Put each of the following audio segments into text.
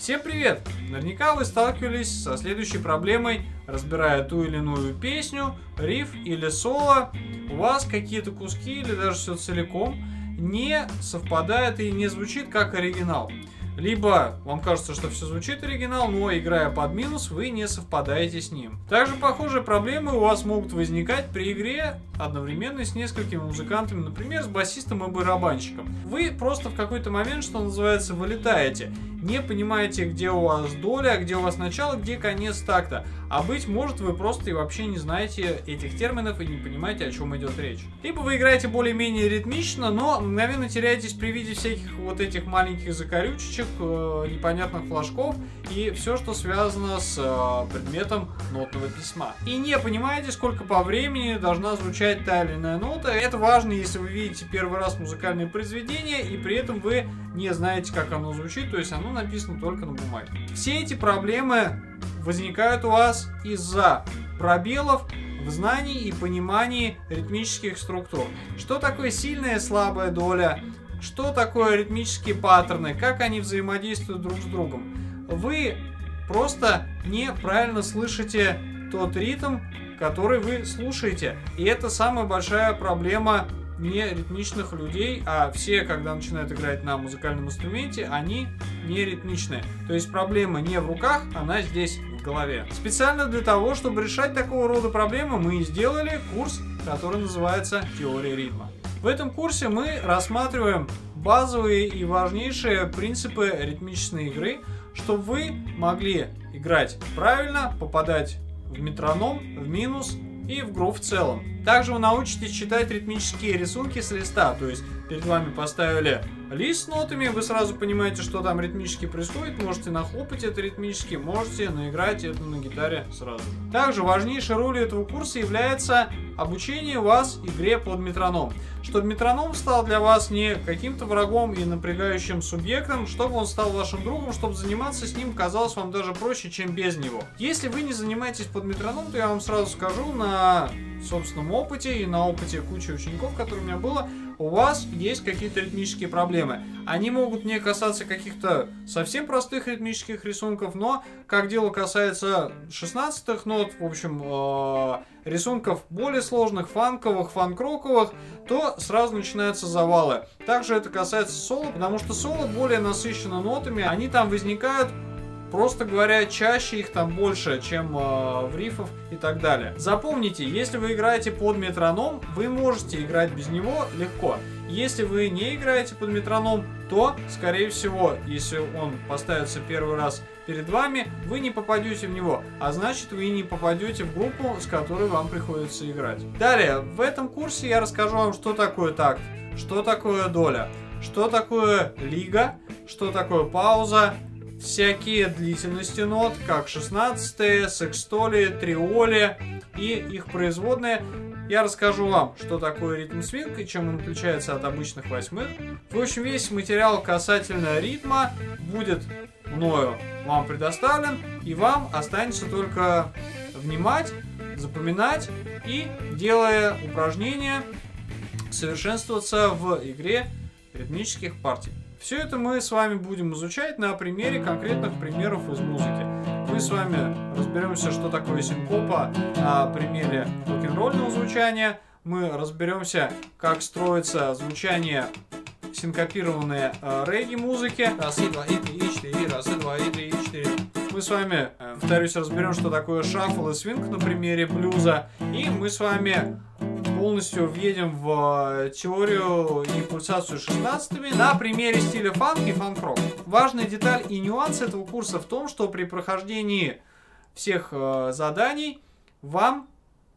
Всем привет! Наверняка вы сталкивались со следующей проблемой, разбирая ту или иную песню, риф или соло. У вас какие-то куски или даже все целиком не совпадает и не звучит как оригинал. Либо вам кажется, что все звучит оригинал, но играя под минус, вы не совпадаете с ним. Также похожие проблемы у вас могут возникать при игре одновременно с несколькими музыкантами, например, с басистом и барабанщиком. Вы просто в какой-то момент, что называется, вылетаете. Не понимаете, где у вас доля, где у вас начало, где конец такта. А быть может, вы просто и вообще не знаете этих терминов и не понимаете, о чем идет речь. Либо вы играете более-менее ритмично, но мгновенно теряетесь при виде всяких вот этих маленьких закорючечек, непонятных флажков и все, что связано с предметом нотного письма. И не понимаете, сколько по времени должна звучать та или иная нота. Это важно, если вы видите первый раз музыкальное произведение и при этом вы не знаете, как оно звучит, то есть оно написано только на бумаге. Все эти проблемы возникают у вас из-за пробелов в знании и понимании ритмических структур. Что такое сильная и слабая доля? Что такое ритмические паттерны? Как они взаимодействуют друг с другом? Вы просто неправильно слышите тот ритм, который вы слушаете. И это самая большая проблема не ритмичных людей, а все, когда начинают играть на музыкальном инструменте, они не ритмичные. То есть проблема не в руках, она здесь в голове. Специально для того, чтобы решать такого рода проблемы, мы сделали курс, который называется «Теория ритма». В этом курсе мы рассматриваем базовые и важнейшие принципы ритмичной игры, чтобы вы могли играть правильно, попадать в метроном, в минус и в грув в целом. Также вы научитесь читать ритмические рисунки с листа, то есть перед вами поставили лист с нотами, вы сразу понимаете, что там ритмически происходит, можете нахлопать это ритмически, можете наиграть это на гитаре сразу. Также важнейшей ролью этого курса является обучение вас игре под метроном. Чтобы метроном стал для вас не каким-то врагом и напрягающим субъектом, чтобы он стал вашим другом, чтобы заниматься с ним казалось вам даже проще, чем без него. Если вы не занимаетесь под метроном, то я вам сразу скажу на собственном опыте и на опыте кучи учеников, которые у меня было, у вас есть какие-то ритмические проблемы. Они могут не касаться каких-то совсем простых ритмических рисунков, но как дело касается 16-х нот, в общем, рисунков более сложных, фанковых, фанк-роковых, то сразу начинаются завалы. Также это касается соло, потому что соло более насыщено нотами, они там возникают, просто говоря, чаще, их там больше, чем в рифах и так далее. Запомните, если вы играете под метроном, вы можете играть без него легко. Если вы не играете под метроном, то, скорее всего, если он поставится первый раз перед вами, вы не попадете в него, а значит, вы не попадете в группу, с которой вам приходится играть. Далее, в этом курсе я расскажу вам, что такое такт, что такое доля, что такое лига, что такое пауза, всякие длительности нот, как 16-е, секстоли, триоли и их производные. Я расскажу вам, что такое ритм-свинг и чем он отличается от обычных восьмых. В общем, весь материал касательно ритма будет мною вам предоставлен, и вам останется только внимать, запоминать и, делая упражнения, совершенствоваться в игре ритмических партий. Все это мы с вами будем изучать на примере конкретных примеров из музыки. Мы с вами разберемся, что такое синкопа на примере рок-н-ролльного звучания. Мы разберемся, как строится звучание синкопированной регги-музыки. Раз, и два, и три, и четыре, раз, и два, и три, и четыре. Мы с вами, повторюсь, разберем, что такое шаффл и свинг на примере блюза. И мы с вами полностью въедем в теорию и пульсацию 16-ми на примере стиля фанк и фанк-рок. Важная деталь и нюанс этого курса в том, что при прохождении всех заданий вам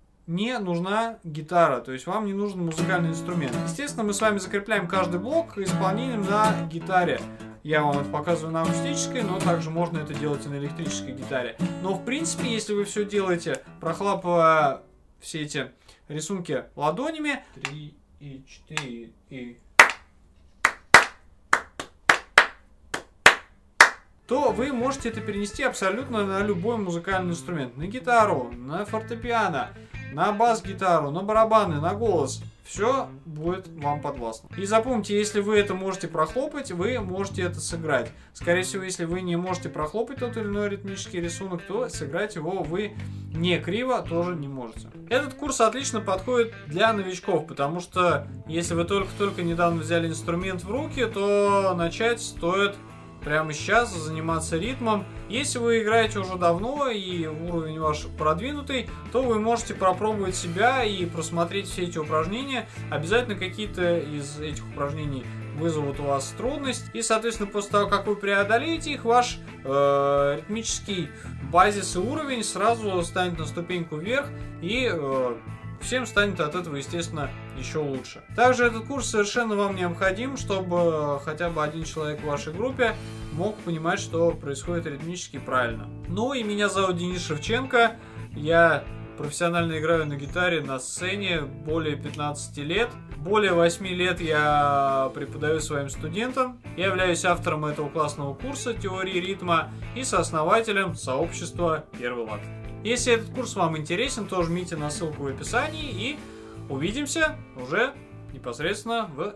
не нужна гитара, то есть вам не нужен музыкальный инструмент. Естественно, мы с вами закрепляем каждый блок исполнением на гитаре. Я вам это показываю на акустической, но также можно это делать и на электрической гитаре. Но в принципе, если вы все делаете, прохлапывая все эти рисунки ладонями, 3 и 4 и... то вы можете это перенести абсолютно на любой музыкальный инструмент. На гитару, на фортепиано, на бас-гитару, на барабаны, на голос. все будет вам подвластно. И запомните, если вы это можете прохлопать, вы можете это сыграть. Скорее всего, если вы не можете прохлопать тот или иной ритмический рисунок, то сыграть его вы не криво тоже не можете. Этот курс отлично подходит для новичков, потому что если вы только-только недавно взяли инструмент в руки, то начать стоит прямо сейчас заниматься ритмом. Если вы играете уже давно и уровень ваш продвинутый, то вы можете попробовать себя и просмотреть все эти упражнения. Обязательно какие-то из этих упражнений вызовут у вас трудность. И, соответственно, после того, как вы преодолеете их, ваш ритмический базис и уровень сразу станет на ступеньку вверх, и всем станет от этого, естественно, еще лучше. Также этот курс совершенно вам необходим, чтобы хотя бы один человек в вашей группе мог понимать, что происходит ритмически правильно. Ну и меня зовут Денис Шевченко. Я профессионально играю на гитаре на сцене более 15 лет. Более 8 лет я преподаю своим студентам. Я являюсь автором этого классного курса теории ритма и сооснователем сообщества Первый лад. Если этот курс вам интересен, то жмите на ссылку в описании и увидимся уже непосредственно в